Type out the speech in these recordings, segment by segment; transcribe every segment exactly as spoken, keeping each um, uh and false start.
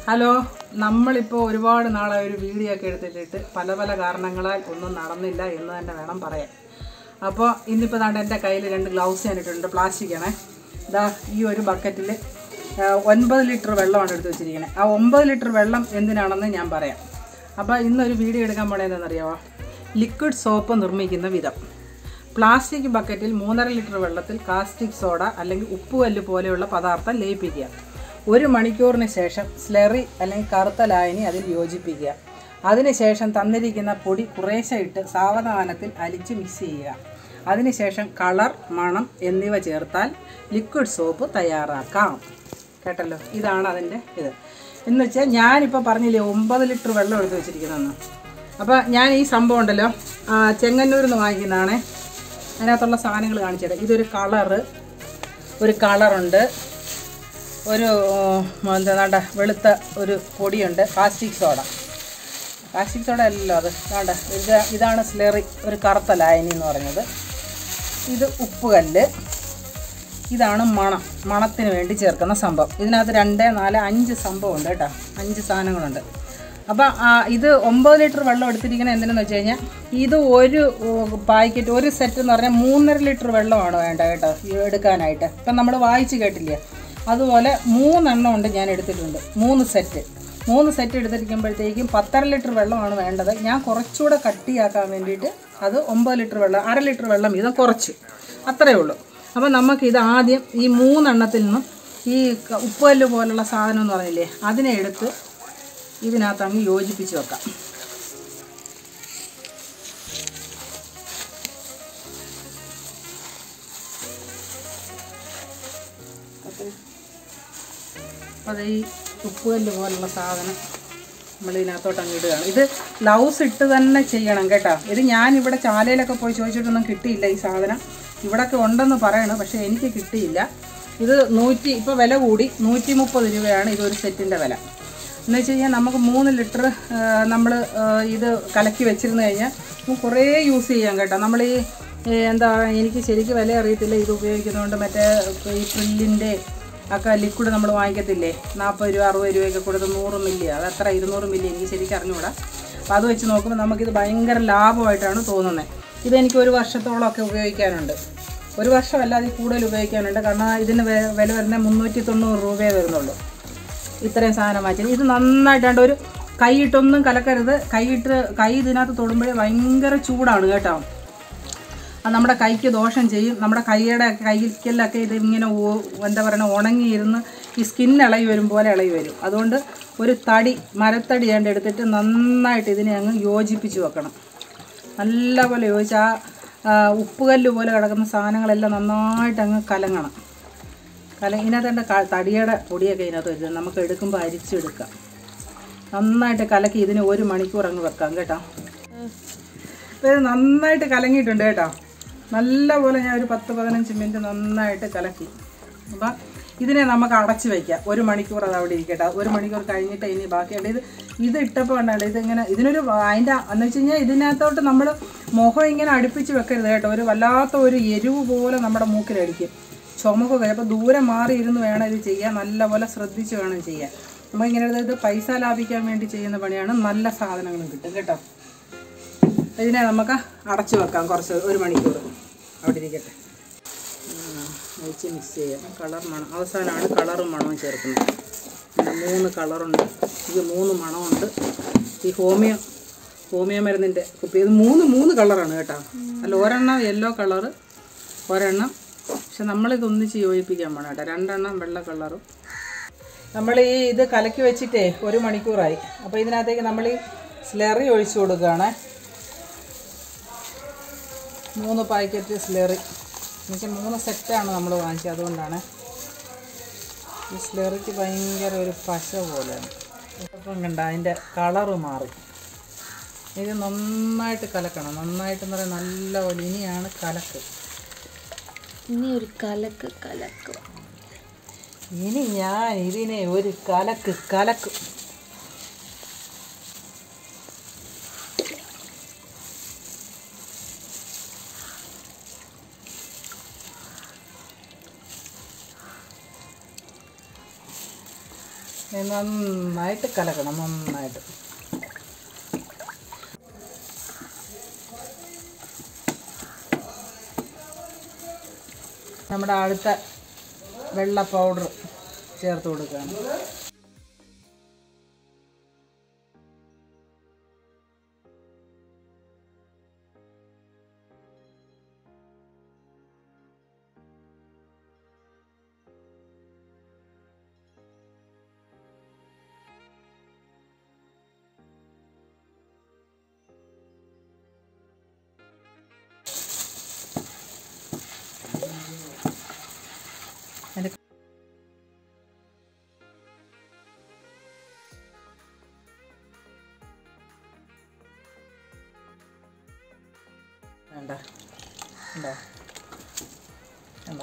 Hello, നമ്മളിപ്പോൾ ഒരുപാട് നാളെ ഒരു വീഡിയോ ഒക്കെ എടുത്തിട്ടിട്ട് പല പല കാരണങ്ങളാൽ ഒന്നും നടന്നില്ല എന്ന് തന്നെ വേണം പറയാൻ. അപ്പോൾ ഇന്നിപ്പോൾ ദാണ്ട് എൻ്റെ കയ്യിൽ രണ്ട് ഗ്ലൗസ് ഞാനിട്ടുണ്ട്, പ്ലാസ്റ്റിക്കാണേ. ഇതാ ഈ ഒരു ബക്കറ്റിൽ ഒൻപത് ലിറ്റർ വെള്ളമാണ് എടുത്ത് വെച്ചിരിക്കുന്നത്. ആ ഒമ്പത് ലിറ്റർ വെള്ളം എന്തിനാണെന്ന് ഞാൻ പറയാം. അപ്പോൾ ഇന്നൊരു വീഡിയോ എടുക്കാൻ പോണേന്നറിയാമോ? ലിക്വിഡ് സോപ്പ് നിർമ്മിക്കുന്ന വിധം. പ്ലാസ്റ്റിക് ബക്കറ്റിൽ മൂന്നര ലിറ്റർ വെള്ളത്തിൽ കാസ്റ്റിക് സോഡ അല്ലെങ്കിൽ ഉപ്പുകല്ല് പോലെയുള്ള പദാർത്ഥം ലയിപ്പിക്കുക. ഒരു മണിക്കൂറിന് ശേഷം സ്ലറി അല്ലെങ്കിൽ കറുത്ത ലായനി അതിൽ യോജിപ്പിക്കുക. അതിനുശേഷം തന്നിരിക്കുന്ന പൊടി കുറേശ്ശെ ഇട്ട് സാവധാനത്തിൽ അലിച്ച് മിക്സ് ചെയ്യുക. അതിനുശേഷം കളർ, മണം എന്നിവ ചേർത്താൽ ലിക്വിഡ് സോപ്പ് തയ്യാറാക്കാം. കേട്ടല്ലോ, ഇതാണ് അതിൻ്റെ ഇത്. എന്ന് വെച്ചാൽ ഞാനിപ്പോൾ പറഞ്ഞില്ലേ ഒമ്പത് ലിറ്റർ വെള്ളം എടുത്ത് വെച്ചിരിക്കുന്നതെന്ന്. അപ്പോൾ ഞാൻ ഈ സംഭവം ഉണ്ടല്ലോ ചെങ്ങന്നൂരിൽ നിന്ന് വാങ്ങിക്കുന്നതാണ്. അതിനകത്തുള്ള സാധനങ്ങൾ കാണിച്ചിട്ട് ഇതൊരു കളറ് ഒരു കളറുണ്ട് ഒരു എന്താണ്ട വെളുത്ത ഒരു പൊടിയുണ്ട്, പ്ലാസ്റ്റിക് സോഡ. പ്ലാസ്റ്റിക് സോഡ അല്ലല്ലോ അത്. വേണ്ട, ഇത് ഇതാണ് സ്ലറി, ഒരു കറുത്ത ലായനി എന്ന് പറഞ്ഞത്. ഇത് ഉപ്പുകല്ല്. ഇതാണ് മണം, മണത്തിന് വേണ്ടി ചേർക്കുന്ന സംഭവം. ഇതിനകത്ത് രണ്ട് നാല് അഞ്ച് സംഭവം ഉണ്ട് കേട്ടോ, അഞ്ച് സാധനങ്ങളുണ്ട്. അപ്പം ഇത് ഒമ്പത് ലിറ്റർ വെള്ളം എടുത്തിരിക്കുന്നത് എന്തിനെന്ന് വെച്ച് കഴിഞ്ഞാൽ ഇത് ഒരു പാക്കറ്റ് ഒരു സെറ്റ് എന്ന് പറഞ്ഞാൽ മൂന്നര ലിറ്റർ വെള്ളമാണ് വേണ്ട കേട്ടോ എടുക്കാനായിട്ട്. ഇപ്പം നമ്മൾ വായിച്ച് കേട്ടില്ലേ, അതുപോലെ മൂന്നെണ്ണം ഉണ്ട് ഞാൻ എടുത്തിട്ടുണ്ട്. മൂന്ന് സെറ്റ് മൂന്ന് സെറ്റ് എടുത്തിരിക്കുമ്പോഴത്തേക്കും പത്തര ലിറ്റർ വെള്ളമാണ് വേണ്ടത്. ഞാൻ കുറച്ചുകൂടെ കട്ടിയാക്കാൻ വേണ്ടിയിട്ട് അത് ഒമ്പത് ലിറ്റർ വെള്ളം, അര ലിറ്റർ വെള്ളം വീതം കുറച്ച്, അത്രയേ ഉള്ളൂ. അപ്പോൾ നമുക്കിത് ആദ്യം ഈ മൂന്നെണ്ണത്തിൽ നിന്നും ഈ ഉപ്പുകല്ല് പോലുള്ള സാധനം എന്ന് പറഞ്ഞില്ലേ അതിനെ എടുത്ത് ഇതിനകത്ത് അങ്ങ് യോജിപ്പിച്ച് വെക്കാം. അത് ഈ ഉപ്പുകല്ല് പോലുള്ള സാധനം നമ്മൾ ഇതിനകത്തോട്ട് അങ്ങ് ഇടുകയാണ്. ഇത് ഗ്ലൗസ് ഇട്ട് തന്നെ ചെയ്യണം കേട്ടോ. ഇത് ഞാനിവിടെ ചാലയിലൊക്കെ പോയി ചോദിച്ചിട്ടൊന്നും കിട്ടിയില്ല ഈ സാധനം. ഇവിടെയൊക്കെ ഉണ്ടെന്ന് പറയണം, പക്ഷേ എനിക്ക് കിട്ടിയില്ല. ഇത് നൂറ്റി ഇപ്പോൾ വില കൂടി നൂറ്റി മുപ്പത് രൂപയാണ് ഇതൊരു സെറ്റിൻ്റെ വില. എന്ന് വെച്ച് കഴിഞ്ഞാൽ നമുക്ക് മൂന്ന് ലിറ്റർ നമ്മൾ ഇത് കലക്കി വെച്ചിരുന്നു കഴിഞ്ഞാൽ കുറേ യൂസ് ചെയ്യാം കേട്ടോ. നമ്മൾ ഈ എന്താ എനിക്ക് ശരിക്കും വില അറിയത്തില്ല ഇത് ഉപയോഗിക്കുന്നതുകൊണ്ട്. മറ്റേ ഈ പ്രില്ലിൻ്റെ ഒക്കെ ലിക്വിഡ് നമ്മൾ വാങ്ങിക്കത്തില്ലേ, നാൽപ്പത് രൂപ അറുപത് രൂപയൊക്കെ കൊടുത്ത് നൂറ് മില്ലി, അത് അത്ര ഇരുന്നൂറ് മില്ലി എനിക്ക് ശരിക്കും അറിഞ്ഞുകൂടാ. അപ്പോൾ അത് വെച്ച് നോക്കുമ്പോൾ നമുക്കിത് ഭയങ്കര ലാഭമായിട്ടാണ് തോന്നുന്നത്. ഇതെനിക്ക് ഒരു വർഷത്തോളമൊക്കെ ഉപയോഗിക്കാനുണ്ട്. ഒരു വർഷമല്ല അതിൽ കൂടുതൽ ഉപയോഗിക്കാനുണ്ട്. കാരണം ഇതിന് വില വരുന്നത് മുന്നൂറ്റി തൊണ്ണൂറ് രൂപയേ വരുന്നുള്ളൂ ഇത്രയും സാധനം വാങ്ങിച്ചത്. ഇത് നന്നായിട്ടാണ്ട് ഒരു കൈയിട്ടൊന്നും കലക്കരുത്. കൈയിട്ട് കൈ ഇതിനകത്ത് തൊടുമ്പോഴേ ഭയങ്കര ചൂടാണ് കേട്ടോ. അത് നമ്മുടെ കൈക്ക് ദോഷം ചെയ്യും. നമ്മുടെ കൈയുടെ കൈക്കലൊക്കെ ഇത് ഇങ്ങനെ എന്താ പറയുക ഉണങ്ങിയിരുന്ന് ഈ സ്കിൻ ഇളകി വരും പോലെ ഇളകി വരും. അതുകൊണ്ട് ഒരു തടി മരത്തടി കണ്ട് എടുത്തിട്ട് നന്നായിട്ട് ഇതിനെ അങ്ങ് യോജിപ്പിച്ച് വെക്കണം. നല്ലപോലെ യോജിച്ച് ആ ഉപ്പുകല്ല് പോലെ കിടക്കുന്ന സാധനങ്ങളെല്ലാം നന്നായിട്ട് അങ്ങ് കലങ്ങണം. കല ഇതിനകത്ത് എൻ്റെ തടിയുടെ പൊടിയൊക്കെ ഇതിനകത്ത് വരുന്നത് നമുക്ക് എടുക്കുമ്പോൾ അരിച്ചെടുക്കാം. നന്നായിട്ട് കലക്കി ഇതിന് ഒരു മണിക്കൂർ അങ്ങ് വെക്കാം കേട്ടോ. അപ്പോൾ ഇത് നന്നായിട്ട് കലങ്ങിയിട്ടുണ്ട് കേട്ടോ. നല്ല പോലെ ഞാൻ ഒരു പത്ത് പതിനഞ്ച് മിനിറ്റ് നന്നായിട്ട് കലക്കി. അപ്പം ഇതിനെ നമുക്ക് അടച്ച് വയ്ക്കാം. ഒരു മണിക്കൂർ അത് അവിടെ ഇരിക്കട്ടെ. ഒരു മണിക്കൂർ കഴിഞ്ഞിട്ട് ഇനി ബാക്കിയുണ്ട്. ഇത് ഇത് ഇട്ടപ്പോൾ കണ്ടാണ് ഇതിങ്ങനെ ഇതിനൊരു അതിൻ്റെ എന്ന് വെച്ച് കഴിഞ്ഞാൽ ഇതിനകത്തോട്ട് നമ്മൾ മുഖം ഇങ്ങനെ അടുപ്പിച്ച് വെക്കരുത് കേട്ടോ. ഒരു വല്ലാത്ത ഒരു എരിവ് പോലെ നമ്മുടെ മൂക്കിലടിക്കും, ചുമക്കുക. അപ്പോൾ ദൂരെ മാറി ഇരുന്ന് വേണം ഇത് ചെയ്യാൻ. നല്ലപോലെ ശ്രദ്ധിച്ച് വേണം ചെയ്യാൻ. നമ്മളിങ്ങനെ ഇത് പൈസ ലാഭിക്കാൻ വേണ്ടി ചെയ്യുന്ന പണിയാണ്. നല്ല സാധനങ്ങളും കിട്ടും കേട്ടോ. ഇതിനെ നമുക്ക് അടച്ചു വെക്കാം കുറച്ച് ഒരു മണിക്കൂർ അവിടെ ഇരിക്കട്ടെ. ഒഴിച്ച് മിക്സ് ചെയ്യാം. കളർ മണം അവസാനമാണ് കളറും മണവും ചേർക്കുന്നത്. പിന്നെ മൂന്ന് കളറുണ്ട്, ഇത് മൂന്ന് മണമുണ്ട്. ഈ ഹോമിയോ ഹോമിയോ മരുന്നിൻ്റെ കുപ്പി ഇത് മൂന്ന് മൂന്ന് കളറാണ് കേട്ടോ. അല്ല ഒരെണ്ണം യെല്ലോ കളറ്, ഒരെണ്ണം പക്ഷെ നമ്മളിത് ഒന്നിച്ച് യോജിപ്പിക്കാൻ വേണം കേട്ടോ. രണ്ടെണ്ണം വെള്ള കളറും. നമ്മൾ ഈ ഇത് കലക്കി വെച്ചിട്ടേ ഒരു മണിക്കൂറായി. അപ്പോൾ ഇതിനകത്തേക്ക് നമ്മൾ ഈ സ്ലറി ഒഴിച്ചു കൊടുക്കുകയാണ്. മൂന്ന് പാക്കറ്റ് സ്ലറി. എനിക്ക് മൂന്ന് സെറ്റാണ് നമ്മൾ വാങ്ങിച്ചത്, അതുകൊണ്ടാണ്. ഈ സ്ലറിക്ക് ഭയങ്കര ഒരു പശ പോലെയാണ്. ഇപ്പം കണ്ട അതിൻ്റെ കളറ് മാറി. ഇത് നന്നായിട്ട് കലക്കണം. നന്നായിട്ടെന്ന് പറയാൻ നല്ല പോലെ. ഇനിയാണ് കലക്ക്. ഇനി ഒരു കലക്ക് കലക്ക് ഇനി ഞാൻ ഇതിനെ ഒരു കലക്ക് കലക്കും. നന്നായിട്ട് കലക്കണം, നന്നായിട്ട്. നമ്മുടെ അടുത്ത വെള്ള പൗഡർ ചേർത്ത് കൊടുക്കുകയാണ്. വേണ്ട ഉണ്ടോ ഉണ്ടോ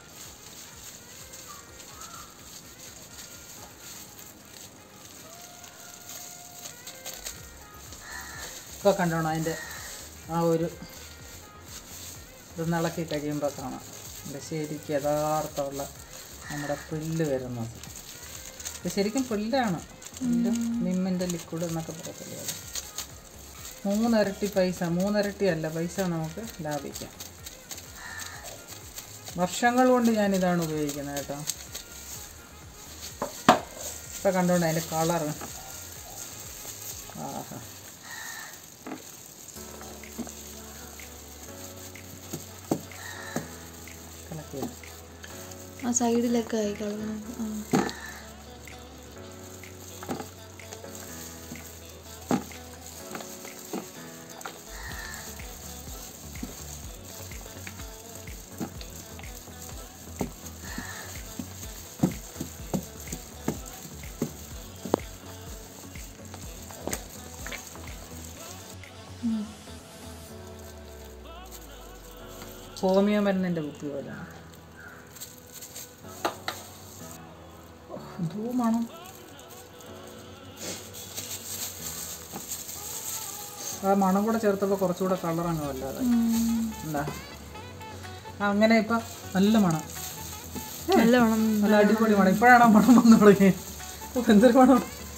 ഇപ്പോൾ കണ്ടോണം അതിൻ്റെ ആ ഒരു ഇത് ഇളക്കി കഴിയുമ്പോൾ കാണാം ഇത് ശരിക്കും യഥാർത്ഥമുള്ള നമ്മുടെ പുല്ല് വരുന്നത്. ഇത് ശരിക്കും പുല്ലാണ്, പുല്ലും നിമ്മിൻ്റെ ലിക്വിഡ് എന്നൊക്കെ പറയത്തില്ലേ. അത് മൂന്നിരട്ടി പൈസ, മൂന്നിരട്ടി അല്ല പൈസ നമുക്ക് ലാഭിക്കാം. വർഷങ്ങൾ കൊണ്ട് ഞാനിതാണ് ഉപയോഗിക്കുന്നത് കേട്ടോ. ഇപ്പം കണ്ടോണ്ട് അതിൻ്റെ കളറ് ആഹാ. ആ സൈഡിലൊക്കെ ആയി കളയണം. ഹോമിയോ മരുന്നിൻ്റെ കുപ്പി പോലെ ധൂമാണ്. ആ മണം കൂടെ ചേർത്തപ്പോൾ കുറച്ചുകൂടെ കളറങ്ങ് വല്ലാതെ എന്താ അങ്ങനെ. ഇപ്പം നല്ല മണം, നല്ല മണം, നല്ല അടിപൊളി മണം. ഇപ്പോഴാണ് മണം വന്നു തുടങ്ങി. എന്തൊരു മണം!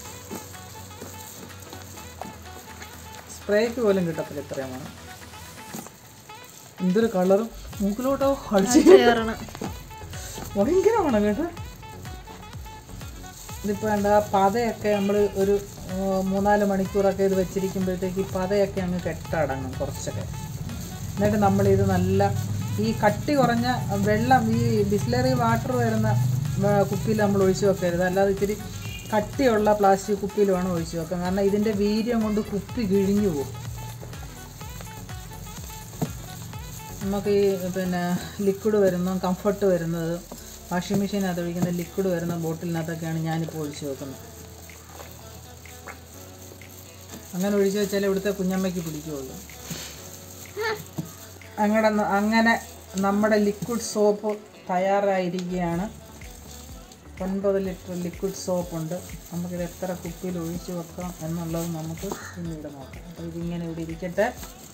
സ്പ്രേക്ക് പോലും കിട്ടത്തില്ല ഇത്രയും മണം. എന്തൊരു കളറും മൂക്കിലോട്ടോ അടിച്ച് ഭയങ്കര മണം കേട്ടോ. ഇതിപ്പോൾ എന്താ പതയൊക്കെ നമ്മൾ ഒരു മൂന്നാല് മണിക്കൂറൊക്കെ ഇത് വെച്ചിരിക്കുമ്പോഴത്തേക്ക് ഈ പതയൊക്കെ അങ്ങ് കെട്ടടങ്ങും കുറച്ചൊക്കെ. എന്നിട്ട് നമ്മളിത് നല്ല ഈ കട്ടി കുറഞ്ഞ വെള്ളം, ഈ ബിസ്ലറി വാട്ടർ വരുന്ന കുപ്പിയിൽ നമ്മൾ ഒഴിച്ച് വെക്കരുത്. അല്ലാതെ ഇച്ചിരി കട്ടിയുള്ള പ്ലാസ്റ്റിക് കുപ്പിയിൽ വേണം ഒഴിച്ച് വെക്കാൻ. കാരണം ഇതിൻ്റെ വീര്യം കൊണ്ട് കുപ്പി കിഴിഞ്ഞു പോകും. നമുക്ക് ഈ പിന്നെ ലിക്വിഡ് വരുന്ന കംഫർട്ട് വരുന്നത് വാഷിംഗ് മെഷീനകത്ത് ഒഴിക്കുന്ന ലിക്വിഡ് വരുന്ന ബോട്ടിലിനകത്തൊക്കെയാണ് ഞാനിപ്പോൾ ഒഴിച്ച് വെക്കുന്നത്. അങ്ങനെ ഒഴിച്ച് വെച്ചാൽ ഇവിടുത്തെ കുഞ്ഞമ്മയ്ക്ക് പിടിക്കുകയുള്ളൂ. അങ്ങനെ അങ്ങനെ നമ്മുടെ ലിക്വിഡ് സോപ്പ് തയ്യാറായിരിക്കുകയാണ്. ഒൻപത് ലിറ്റർ ലിക്വിഡ് സോപ്പുണ്ട്. നമുക്കിത് എത്ര കുപ്പിയിൽ ഒഴിച്ച് വെക്കാം എന്നുള്ളത് നമുക്ക് പിന്നീട് നോക്കാം. അപ്പോൾ ഇതിങ്ങനെ ഇവിടെ ഇരിക്കട്ടെ.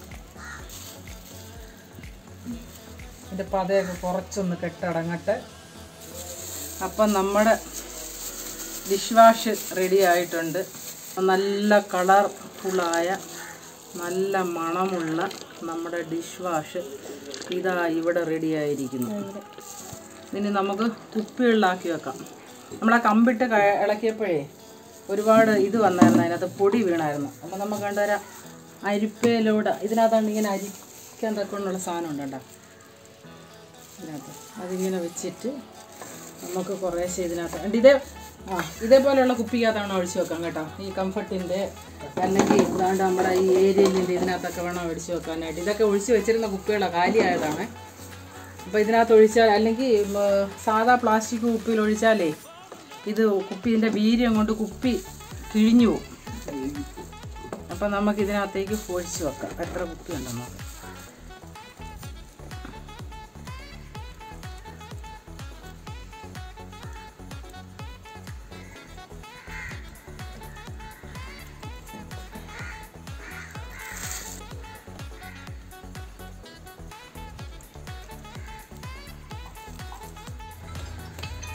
ഇതിൻ്റെ പതയൊക്കെ കുറച്ചൊന്ന് കെട്ടടങ്ങട്ടെ. അപ്പം നമ്മുടെ ഡിഷ് വാഷ് റെഡി ആയിട്ടുണ്ട്. നല്ല കളർഫുള്ളായ നല്ല മണമുള്ള നമ്മുടെ ഡിഷ് വാഷ് ഇതാ ഇവിടെ റെഡി ആയിരിക്കുന്നു. ഇനി നമുക്ക് കുപ്പികളിലാക്കി വെക്കാം. നമ്മൾ ആ കമ്പിട്ട് ഇളക്കിയപ്പോഴേ ഒരുപാട് ഇത് വന്നായിരുന്നു, അതിനകത്ത് പൊടി വീണായിരുന്നു. അപ്പം നമുക്ക് കണ്ടൊരു അരിപ്പയിലൂടെ ഇതിനകത്താണ് ഇങ്ങനെ അരിക്കാൻ തക്കൊണ്ടുള്ള സാധനം ഉണ്ടോ ഇതിനകത്ത്. അതിങ്ങനെ വെച്ചിട്ട് നമുക്ക് കുറേശ്ശെ ഇതിനകത്ത് ഇതേ ആ ഇതേപോലെയുള്ള കുപ്പിക്കകത്താണ് ഒഴിച്ച് വെക്കാം കേട്ടോ. ഈ കംഫർട്ടിൻ്റെ അല്ലെങ്കിൽ ഇതാണ്ട് നമ്മുടെ ഈ ഏരിയലിൻ്റെ ഇതിനകത്തൊക്കെ വേണം ഒഴിച്ച് വെക്കാനായിട്ട്. ഇതൊക്കെ ഒഴിച്ച് വെച്ചിരുന്ന കുപ്പികളാണ്, കാലിയായതാണ്. അപ്പോൾ ഇതിനകത്ത് ഒഴിച്ചാൽ, അല്ലെങ്കിൽ സാധാ പ്ലാസ്റ്റിക് കുപ്പിയിൽ ഒഴിച്ചാലേ ഇത് കുപ്പീൻ്റെ വീര്യം കൊണ്ട് കുപ്പി കിഴിഞ്ഞു പോകും. അപ്പം നമുക്ക് ഇതിനകത്തേക്ക് ഒഴിച്ച് വെക്കാം. എത്ര കുപ്പി ഉണ്ടെന്ന് നോക്കാം.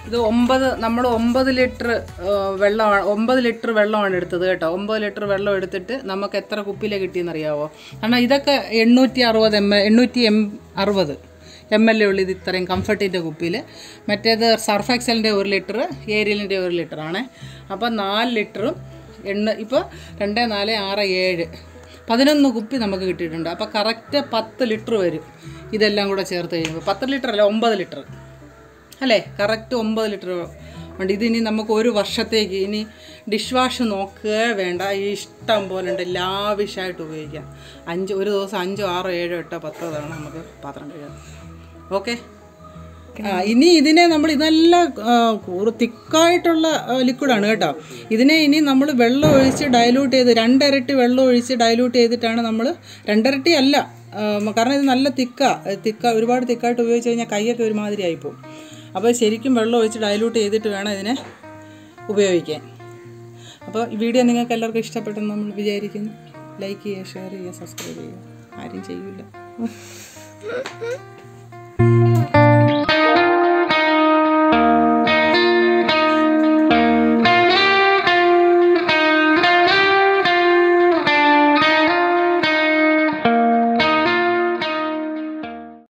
ഇത് ഒമ്പത് നമ്മൾ ഒമ്പത് ലിറ്റർ വെള്ളമാണ് ഒമ്പത് ലിറ്റർ വെള്ളമാണ് എടുത്തത് കേട്ടോ. ഒമ്പത് ലിറ്റർ വെള്ളം എടുത്തിട്ട് നമുക്ക് എത്ര കുപ്പിയിലെ കിട്ടിയെന്നറിയാവോ? കാരണം ഇതൊക്കെ എണ്ണൂറ്റി അറുപത് എം എൽ എണ്ണൂറ്റി എം അറുപത് എം എൽ എ ഉള്ളു ഇത് ഇത്രയും കംഫർട്ടിൻ്റെ കുപ്പിയിൽ. മറ്റേത് സർഫ് എക്സലിൻ്റെ ഒരു ലിറ്റർ, ഏരിയലിൻ്റെ ഒരു ലിറ്ററാണ്. അപ്പോൾ നാല് ലിറ്ററും എണ്ണ ഇപ്പോൾ രണ്ട് നാല് ആറ് ഏഴ് പതിനൊന്ന് കുപ്പി നമുക്ക് കിട്ടിയിട്ടുണ്ട്. അപ്പോൾ കറക്റ്റ് പത്ത് ലിറ്റർ വരും ഇതെല്ലാം കൂടെ ചേർത്ത് കഴിയുമ്പോൾ. പത്ത് ലിറ്റർ അല്ല, ഒമ്പത് ലിറ്റർ അല്ലേ? കറക്റ്റ് ഒമ്പത് ലിറ്റർ ഉണ്ട്. ഇതിനി നമുക്ക് ഒരു വർഷത്തേക്ക് ഇനി ഡിഷ് വാഷ് നോക്കുക വേണ്ട, ഇഷ്ടം പോലെ ഉണ്ട്, ലാവിഷായിട്ട് ഉപയോഗിക്കാം. അഞ്ച് ഒരു ദിവസം അഞ്ചോ ആറോ ഏഴോ എട്ടോ പത്തോ തവണ നമുക്ക് പാത്രം കഴുകാം. ഓക്കെ. ആ ഇനി ഇതിനെ നമ്മൾ ഇതെല്ലാം തിക്കായിട്ടുള്ള ലിക്വിഡാണ് കേട്ടോ. ഇതിനെ ഇനി നമ്മൾ വെള്ളം ഒഴിച്ച് ഡൈലൂട്ട് ചെയ്ത് രണ്ടിരട്ടി വെള്ളം ഒഴിച്ച് ഡൈലൂട്ട് ചെയ്തിട്ടാണ് നമ്മൾ, രണ്ടിരട്ടി അല്ല, കാരണം ഇത് നല്ല തിക്കാ തിക്ക ഒരുപാട് തിക്കായിട്ട് ഉപയോഗിച്ച് കഴിഞ്ഞാൽ കൈയൊക്കെ ഒരുമാതിരി ആയിപ്പോവും. അപ്പോൾ ശരിക്കും വെള്ളം ഒഴിച്ച് ഡൈലൂട്ട് ചെയ്തിട്ട് വേണം ഇതിനെ ഉപയോഗിക്കാൻ. അപ്പോൾ ഈ വീഡിയോ നിങ്ങൾക്ക് എല്ലാവർക്കും ഇഷ്ടപ്പെട്ടെന്ന് നമ്മൾ വിചാരിക്കുന്നു. ലൈക്ക് ചെയ്യുക, ഷെയർ ചെയ്യുക, സബ്സ്ക്രൈബ് ചെയ്യുക. ആരും ചെയ്യില്ല.